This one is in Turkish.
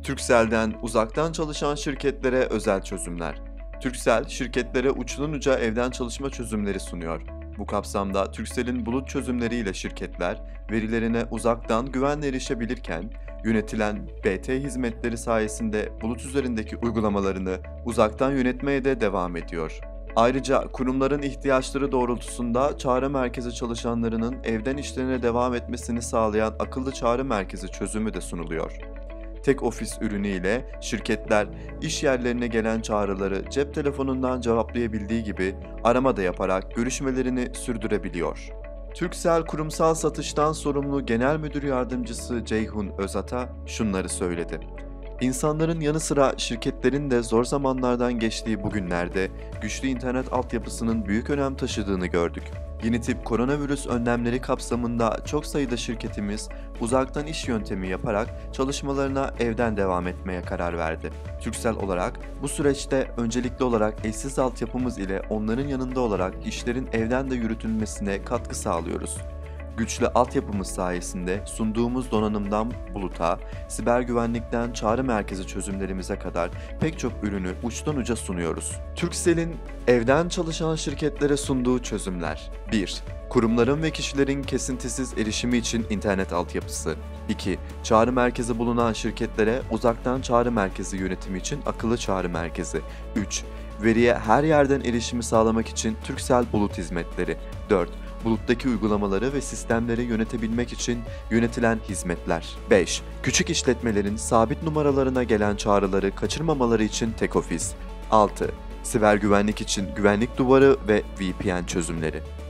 Turkcell'den uzaktan çalışan şirketlere özel çözümler. Turkcell, şirketlere uçtan uca evden çalışma çözümleri sunuyor. Bu kapsamda Turkcell'in bulut çözümleriyle şirketler, verilerine uzaktan güvenle erişebilirken, yönetilen BT hizmetleri sayesinde bulut üzerindeki uygulamalarını uzaktan yönetmeye de devam ediyor. Ayrıca kurumların ihtiyaçları doğrultusunda çağrı merkezi çalışanlarının evden işlerine devam etmesini sağlayan akıllı çağrı merkezi çözümü de sunuluyor. Tek ofis ürünü ile şirketler iş yerlerine gelen çağrıları cep telefonundan cevaplayabildiği gibi arama da yaparak görüşmelerini sürdürebiliyor. Turkcell kurumsal satıştan sorumlu Genel Müdür Yardımcısı Ceyhun Özata şunları söyledi. İnsanların yanı sıra şirketlerin de zor zamanlardan geçtiği bu günlerde güçlü internet altyapısının büyük önem taşıdığını gördük. Yeni tip koronavirüs önlemleri kapsamında çok sayıda şirketimiz uzaktan iş yöntemi yaparak çalışmalarına evden devam etmeye karar verdi. Turkcell olarak bu süreçte öncelikli olarak eşsiz altyapımız ile onların yanında olarak işlerin evden de yürütülmesine katkı sağlıyoruz. Güçlü altyapımız sayesinde sunduğumuz donanımdan buluta, siber güvenlikten çağrı merkezi çözümlerimize kadar pek çok ürünü uçtan uca sunuyoruz. Turkcell'in evden çalışan şirketlere sunduğu çözümler: 1. Kurumların ve kişilerin kesintisiz erişimi için internet altyapısı. 2. Çağrı merkezi bulunan şirketlere uzaktan çağrı merkezi yönetimi için akıllı çağrı merkezi. 3. Veriye her yerden erişimi sağlamak için Turkcell Bulut hizmetleri. 4. Buluttaki uygulamaları ve sistemleri yönetebilmek için yönetilen hizmetler. 5. Küçük işletmelerin sabit numaralarına gelen çağrıları kaçırmamaları için tek ofis. 6. Siber güvenlik için güvenlik duvarı ve VPN çözümleri.